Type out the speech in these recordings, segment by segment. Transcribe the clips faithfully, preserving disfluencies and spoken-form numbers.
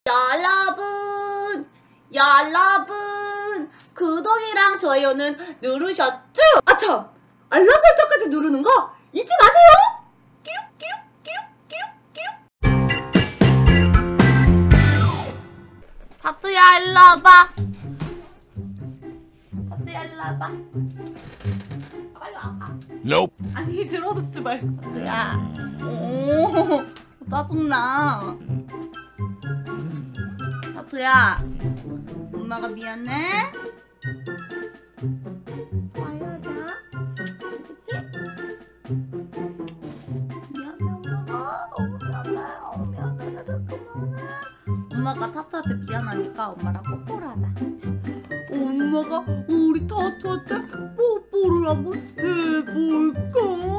여러분 여러분 구독이랑 좋아요는 누르셨죠? 아참! 알람 설정까지 누르는 거 잊지 마세요! 타투야 일로 와봐. 타투야 일로 와봐. 빨리 와봐. Nope. 아니 들어눕지 말고. 타투야. 오 짜증나. 타투야 엄마가 미안해. 좋아요 자. 알겠지? 미안해 엄마가. 너무 미안해. 어 미안해 나 잠깐만. 엄마가 타투한테 미안하니까 엄마랑 뽀뽀를 하자. 자, 엄마가 우리 타투한테 뽀뽀를 한번 해볼까?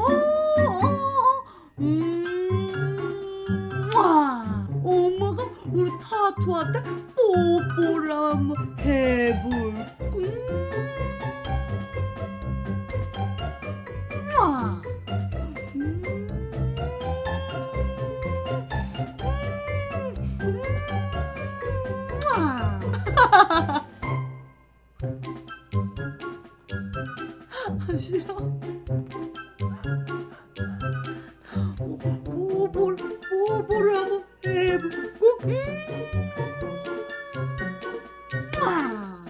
음, 와, 엄마가 우리 타투한테 뽀뽀를 한번 해볼까? 와. 아 싫어. 뽀뽀를 뽀뽀를 한번 해보고. 와.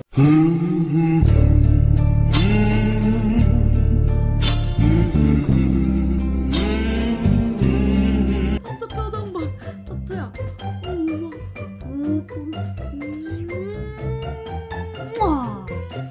타투 표정 봐. 타투야. 엄마 뽀뽀를. 와.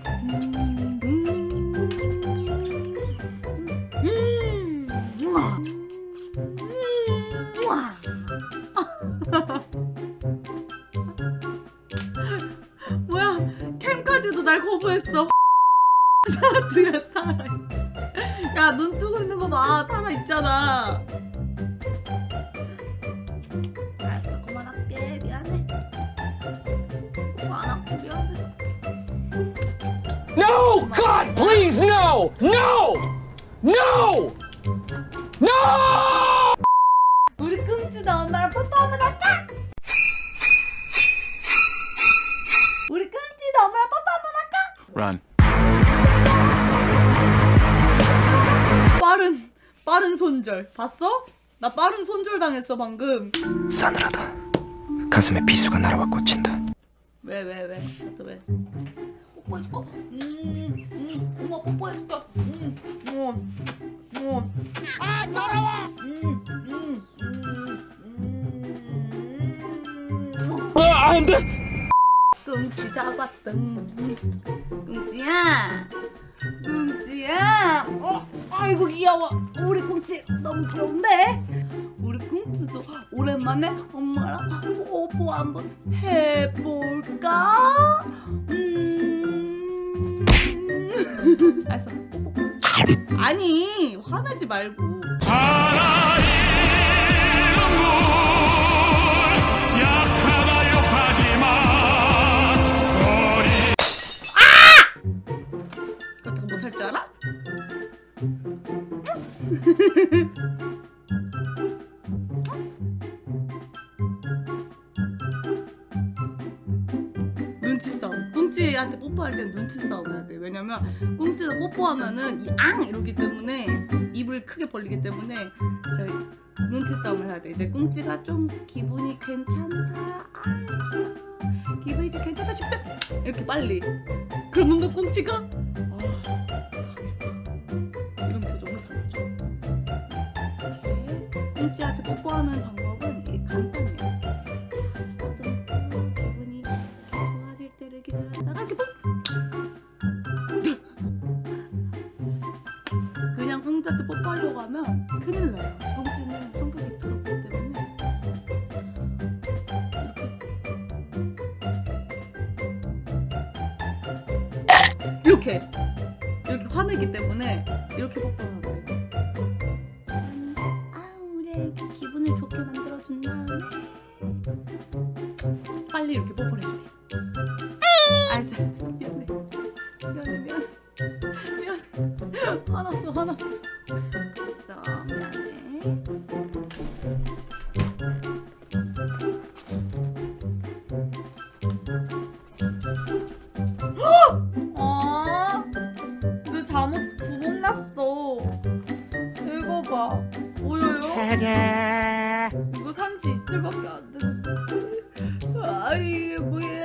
뭐야 캠까지도 날 거부했어. 타투야 살아있지. 야 눈 뜨고 있는 거 봐. 살아있잖아. 알았어 그만할게. 미안해. 그만할게 미안해. No! God, please, no! No! No! No! 우리 끔찍이 엄마랑 뽀뽀 한번 할까? 우리 끔찍이 엄마랑 뽀뽀 한번 할까? Run. 빠른 빠른 손절 봤어? 나 빠른 손절 당했어 방금. 싸늘하다. 가슴에 비수가 날아와 꽂힌다. 왜 왜 왜? 나도 왜? 뽀뽀해줄까? 음, 음, 엄마 뽀뽀해줄까? 음, 음, 음. 아 더러워. 음, 음, 음, 음. 아, 안 돼! 꿍찌 잡았던 꿍찌야 꿍찌야. 어 아이고 귀여워. 우리 꿍찌 너무 귀여운데. 우리 꿍찌도 오랜만에 엄마랑 뽀뽀 한번 해볼까? 음 알았어 뽀뽀. 아니 화내지 말고. 그렇다고 못할 줄 알아? 눈치 싸움. 꿍찌한테 뽀뽀할 땐 눈치 싸움 해야 돼. 왜냐면 꿍찌는 뽀뽀하면은 이 앙! 이러기 때문에 입을 크게 벌리기 때문에 저희 눈치 싸움을 해야 돼. 이제 꿍찌가 좀 기분이 괜찮다. 아 귀여워. 기분이 좀 괜찮다 싶다. 이렇게 빨리. 그러면 그 꿍찌가 아 이런 표정을 보여줘. 이렇게 꿍찌한테 뽀뽀하는 방법은 이게 간단해요. 쓰다듬고 기분이 이렇게 좋아질 때를 기다렸다가 이렇게 뽀 그냥 꿍찌한테 뽀뽀하려고 하면 큰일 나요. 꿍찌는 성격이 더럽기 때문에 이렇게 이렇게 이렇게 화내기 때문에 이렇게 뽀뽀를 하는 거예요. 아우 우리 기분을 좋게 만들어준 다음에 빨리 이렇게 뽀뽀를 해야 돼. 알았어 알았어 미안해 미안해 미안해 미안해 화났어 화났어. 알았어 미안해. 이거 산지 이틀밖에 안 됐는데. 아 이게 뭐야?